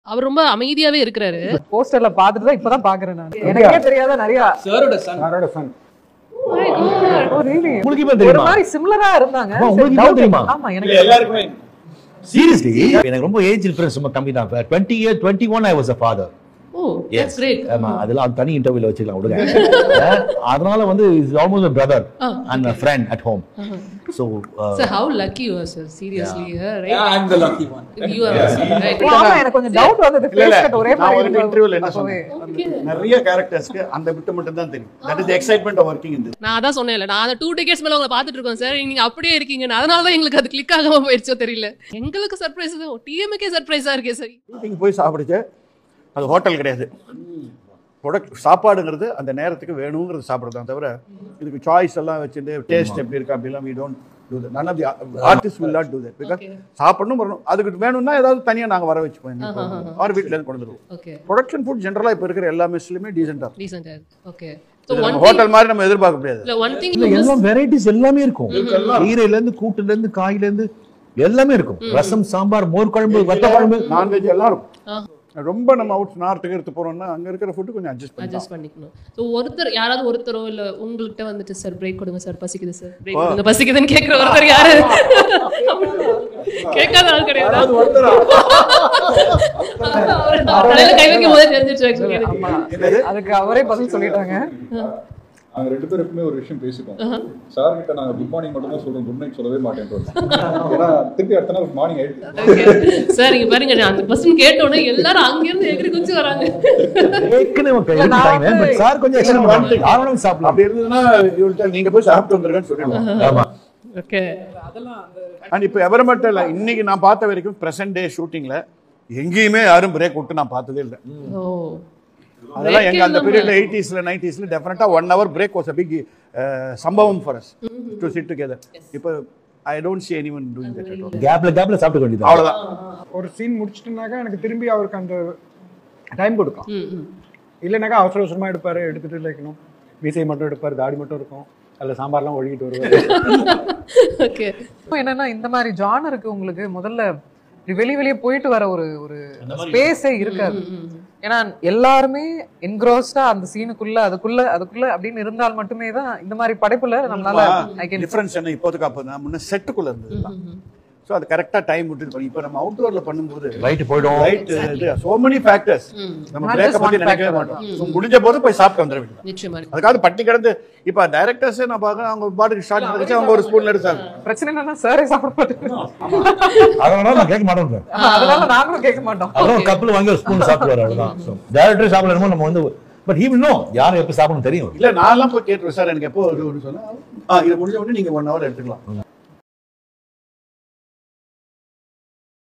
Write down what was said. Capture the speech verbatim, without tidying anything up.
அவர் ரொம்ப அமைதியாவே இருக்காரு. போஸ்டர்ல பாத்துட்டு தான் இப்பதான் பாக்குறேன் நான். எனக்கே தெரியாத நிறைய சாரோட சன் சாரோட சன் உங்களுக்கு இப்ப தெரியுமா? ஒரு மாதிரி சிமிலரா இருந்தாங்க. உங்களுக்கு தெரியுமா? ஆமா எனக்கு எல்லாருக்குமே சீரியஸ்லி எனக்கு ரொம்ப ஏஜ் டிஃபரன்ஸ் ரொம்ப கம்மி தான். twenty year twenty-one I was a father. Oh, that's great. ஆமா அதெல்லாம் தனி இன்டர்வியூல வச்சுக்கலாம் விடுங்க. அதனால வந்து is almost a brother and a friend at home. So uh, so how lucky you are, sir? Seriously, yeah. Right? Yeah, I'm the lucky one. You are right. ஆமா எனக்கு கொஞ்சம் டவுட் வந்தது. ஃபேஸ் கட் ஒரே மாதிரி இருக்கு. இன்டர்வியூல என்ன சொன்னேன்? நிறைய கரெக்டர்ஸ்க்கு அந்த விட்டு மட்டும் தான் தெரியும். That is the excitement of working in this. நான் அதான் சொன்னேன்ல, நான் அந்த two decades மேல உங்களை பார்த்துட்டு இருக்கோம் சார். நீங்க அப்படியே இருக்கீங்க. அதனால தான் எங்களுக்கு அது கிளிக் ஆகாம போயிடுச்சோ தெரியல. எங்களுக்கு சர்ப்ரைஸ் தான். டிஎம்கே சர்ப்ரைஸா இருக்கே சார். ஷூட்டிங் போய் சாப்பிடுச்சு. அது ஹோட்டல் கிடையாது. ப்ராடக்ட் சாப்பாடுங்கிறது அந்த நேரத்துக்கு வேணுங்கிறது சாப்பிடுறதான் தவிர இதுக்கு சாய்ஸ் எல்லாம் வச்சுட்டு டேஸ்ட் எப்படி இருக்கா அப்படிலாம் we don't do that. None of the artists will not do that because சாப்பிடணும் வரணும். அதுக்கு வேணும்னா ஏதாவது தனியா நாங்க வர வச்சுப்போம். ஆர் வீட்ல இருந்து கொண்டு வந்துருவோம். ஓகே. ப்ரொடக்ஷன் ஃபுட் ஜெனரலா இப்ப இருக்கிற எல்லா மெஸ்லயுமே டீசென்ட்டா டீசென்ட்டா ஓகே. So one ஹோட்டல் மாதிரி நம்ம எதிர்பார்க்க முடியாது. இல்ல one thing எல்லாம் வெரைட்டிஸ் எல்லாமே இருக்கும். கீரையில இருந்து கூட்டுல இருந்து காயில இருந்து எல்லாமே இருக்கும். ரசம், சாம்பார், மோர் குழம்பு, வத்த குழம்பு, நான்வெஜ் எல்லாம் இருக்கும். ரொம்ப நம்ம அவுட் நார்த்துக்கு எடுத்து போறோம்னா அங்க இருக்கிற ஃபுட் கொஞ்சம் அட்ஜஸ்ட் பண்ணி அட்ஜஸ்ட் பண்ணிக்கணும். சோ ஒருத்தர் யாராவது ஒருத்தரோ இல்ல உங்கள்கிட்ட வந்துட்டு சார் பிரேக் கொடுங்க சார் பசிக்குது சார் பிரேக் கொடுங்க பசிக்குதுன்னு கேக்குற ஒருத்தர் யாரு? கேட்காத ஆள் கிடையாது. அது ஒருத்தரா அவரே கை வைக்கும் போதே தெரிஞ்சிச்சு एक्चुअली. அதுக்கு அவரே பதில் சொல்லிட்டாங்க. நாங்க ரெண்டு பேரும் எப்பவுமே ஒரு விஷயம் பேசிப்போம். சார் கிட்ட நாங்க குட் மார்னிங் மட்டும் தான் சொல்றோம், குட் நைட் சொல்லவே மாட்டேன். ஏன்னா திருப்பி அடுத்த நாள் மார்னிங் ஆயிடுச்சு. சார் இங்க பாருங்க அந்த क्वेश्चन கேட்ட உடனே எல்லாரும் அங்க இருந்து எகிரி குச்சி வராங்க. ஏக்கனே டைம் பட் சார் கொஞ்சம் எக்ஸ்ட்ரா பண்ணி ஆவணும் சாப்பிடலாம். அப்படி இருந்ததுன்னா இவள்ட்ட நீங்க போய் சாப்பிட்டு வந்துருங்கன்னு சொல்லிடுவோம். ஆமா ஓகே. அதெல்லாம் அண்ட் இப்போ எவர் மட்டும் இல்லை, இன்னைக்கு நான் பார்த்த வரைக்கும் பிரசன்ட் டே ஷூட்டிங்ல எங்கேயுமே யாரும் பிரேக் விட்டு நான் பார்த்ததே இல்லை. ஓ அதெல்லாம் எங்க அந்த பீரியட்ல எயிட்டிஸ்ல நைன்டிஸ்ல டெஃபினட்டா one hour break was a big சம்பவம் for us to sit together. இப்போ I don't see anyone doing that at all. கேப்ல கேப்ல சாப்பிட வேண்டியது அவ்வளவுதான். ஒரு சீன் முடிச்சிட்டனாக்கா எனக்கு திரும்பி அவருக்கு அந்த டைம் கொடுக்கும். இல்லைனாக்கா அவசர அவசரமா எடுப்பாரு, எடுத்துட்டு லைக்கணும் மீசை மட்டும் எடுப்பாரு, தாடி மட்டும் இருக்கும், அதில் சாம்பார்லாம் ஒழுகிட்டு வருவாரு. ஓகே. என்னன்னா இந்த மாதிரி ஜானருக்கு உங்களுக்கு முதல்ல வெளி வெளியே போயிட்டு வர ஒரு ஒரு ஸ்பேஸே இருக்காது. ஏன்னா எல்லாருமே என்க்ரோஸ்டா அந்த சீனுக்குள்ள அதுக்குள்ள அதுக்குள்ள அப்படின்னு இருந்தால் மட்டுமே தான் இந்த மாதிரி படைப்புல நம்மளால டிஃபரன்ஸ் என்ன இப்போதுக்கு அப்போ நான் முன்ன செட்டுக்குள்ள இருந்தது. ஸோ அது கரெக்டா டைம் விட்டுட்டு பண்ணி இப்போ நம்ம அவுட்டோர்ல பண்ணும்போது ரைட் போய்டும். ரைட் சோ மெனி ஃபேக்டர்ஸ் நம்ம பிரேக்க பத்தி நினைக்கவே மாட்டோம். ஸோ முடிஞ்ச போது போய் சாப்பிட்டு வந்துட வேண்டியது. நிச்சயமா. அதுக்காக பட்டி கிடந்து இப்போ டைரக்டர்ஸே நான் பார்க்கறேன் அவங்க பாட்டுக்கு ஷார்ட் பண்ணிச்சு அவங்க ஒரு ஸ்பூன்ல எடுத்தாங்க. பிரச்சனை என்னன்னா சாரே சாப்பிட மாட்டேன். அதனால நான் கேட்க மாட்டேன். அதனால நாங்களும் கேட்க மாட்டோம். அப்புறம் கப்பல் வாங்கி ஒரு ஸ்பூன் சாப்பிடுவாரு அவ்வளவுதான். ஸோ டைரக்டர் சாப்பிடணுமோ நம்ம வந்து பட் he will know யார் எப்போ சாப்பிடணும் தெரியும். இல்ல நான்லாம் போய் கேட்டுருவேன் சார் எனக்கு எப்போ ஒரு சொன்னா இது முடிஞ்ச உடனே நீங்க ஒன் ஹவர் எடுத்துக்கலாம்.